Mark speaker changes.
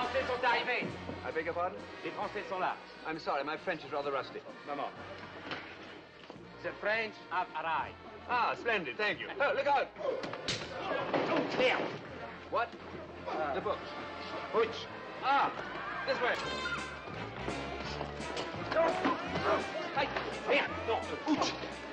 Speaker 1: Français sont arrivés.
Speaker 2: I beg your pardon?
Speaker 1: Les Français sont là.
Speaker 2: I'm sorry, my French is rather rusty.
Speaker 1: Maman. The French have arrived.
Speaker 2: Ah, splendid, thank you. Oh, look out!
Speaker 1: Oh, there.
Speaker 2: What? The books.
Speaker 1: Which?
Speaker 2: Ah, this way.
Speaker 1: Hey, there. No, ouch.